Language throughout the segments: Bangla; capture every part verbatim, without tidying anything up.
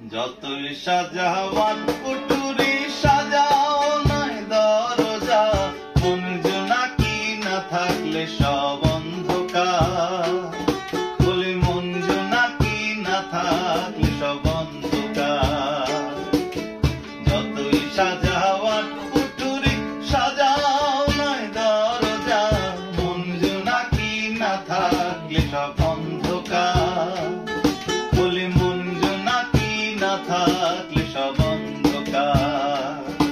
যতই সাজাওয়ার কুটুরি সাজাও নাই দরজা, মন জোনাকি না থাকলে সব অন্ধকার। বলি মন জোনাকি না থাকলে সব অন্ধকার। যতই সাজাওয়ার কুটুরি সাজাও নাই দরজা, মন জোনাকি না থাকলে সব অন্ধকার। বলি মন জোনাকি না থাকলে সব অন্ধকার।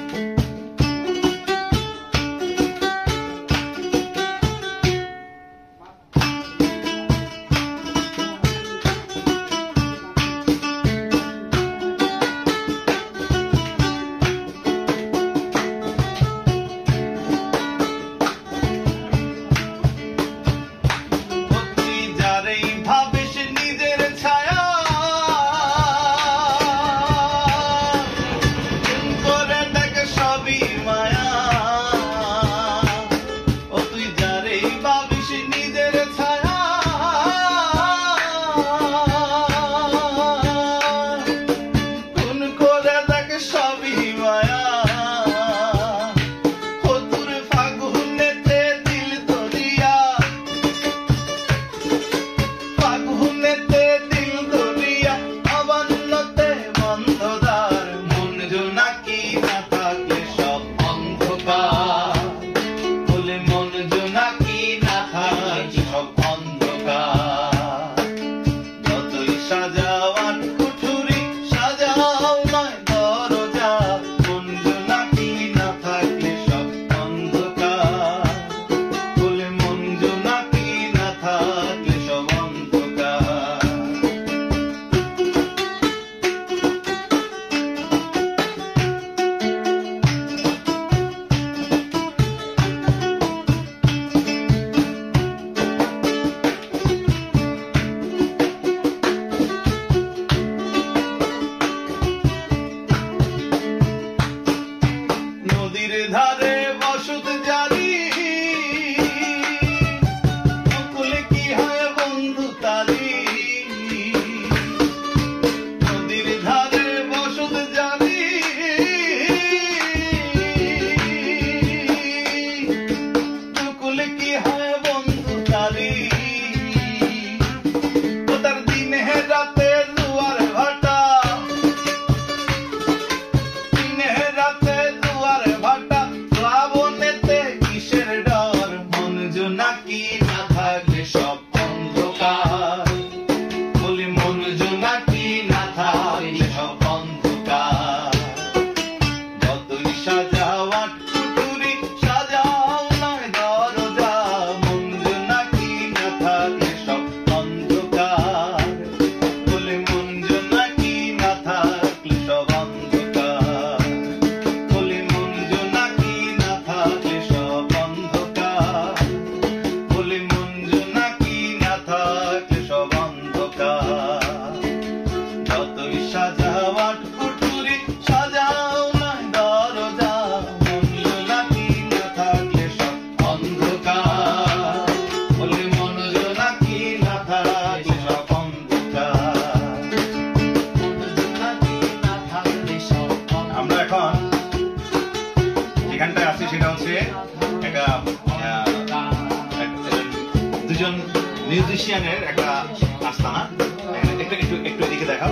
দুজন মিউজিশিয়ানের একটা আস্তানা। একটু একটু একটু এদিকে দেখাও,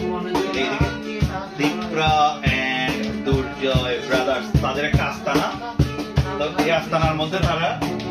এইদিকে দীপ্রা এন্ড দুর্জয় ব্রাদার্স, তাদের একটা আস্তানা। তো এই আস্তানার মধ্যে তারা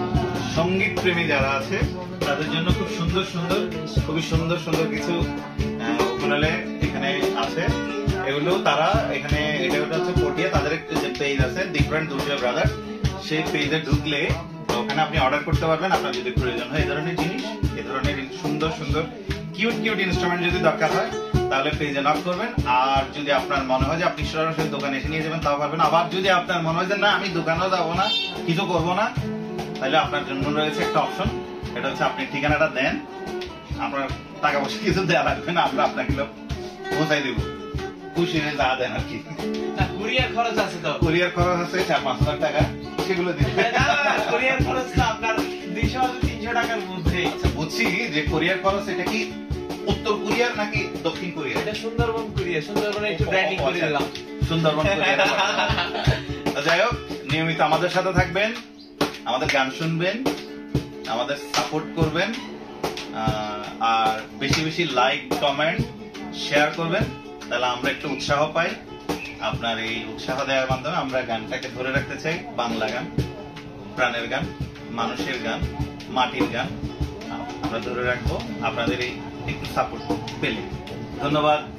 সঙ্গীত প্রেমী যারা আছে তাদের জন্য খুব সুন্দর সুন্দর খুবই সুন্দর সুন্দর কিছু উকুলেলে এখানে আছে। এগুলো তারা এখানে, এটা হচ্ছে পটিয়া, তাদের যে পেজ আছে দীপ্রা এন্ড দুর্জয় ব্রাদার্স, সেই পেজে ঢুকলে ওখানে আপনি অর্ডার করতে পারবেন। আপনার যদি প্রয়োজন হয় এই ধরনের জিনিস, এই ধরনের সুন্দর সুন্দর কিউট কিউট ইনস্ট্রুমেন্ট যদি দরকার হয় তাহলে পেজে নক করবেন। আর যদি আপনার মনে হয় যে আপনি সরাসরি দোকানে এসে নিয়ে যাবেন তাও পারবেন। আবার যদি আপনার মনে হয় যে না আমি দোকানেও যাবো না, কিছু করবো না, তাহলে আপনার জন্য রয়েছে একটা অপশন। এটা হচ্ছে আপনি ঠিকানাটা দেন, আপনার টাকা পয়সা কিছু দেওয়া লাগবে না, আমরা আপনাকে পৌঁছাই দেবো, খুশি হয়ে যা দেন আর কি। কুরিয়ার খরচ আছে তো, কুরিয়ার খরচ আছে চার পাঁচ হাজার টাকা, সেগুলো দিতে কুরিয়ার খরচ আপনার দুইশো তিনশো টাকার মধ্যে। বুঝছি যে কুরিয়ার খরচ, এটা কি উত্তর কোরিয়ার নাকি দক্ষিণ কোরিয়া? এটা সুন্দরবন কোরিয়া, সুন্দরবনে একটু ব্র্যান্ডিং করে দিলাম। সুন্দরবন কোরিয়া। তো যাই হোক, নিয়মিত আমাদের সাথে থাকবেন, আমাদের গান শুনবেন, আমাদের সাপোর্ট করবেন, আর বেশি বেশি লাইক কমেন্ট শেয়ার করবেন, তাহলে আমরা একটু উৎসাহ পাই। আপনার এই উৎসাহ দেওয়ার মাধ্যমে আমরা গানটাকে ধরে রাখতে চাই। বাংলা গান, প্রাণের গান, মানুষের গান, মাটির গান আমরা ধরে রাখবো আপনাদের এই একটু সাপোর্ট পেলে। ধন্যবাদ।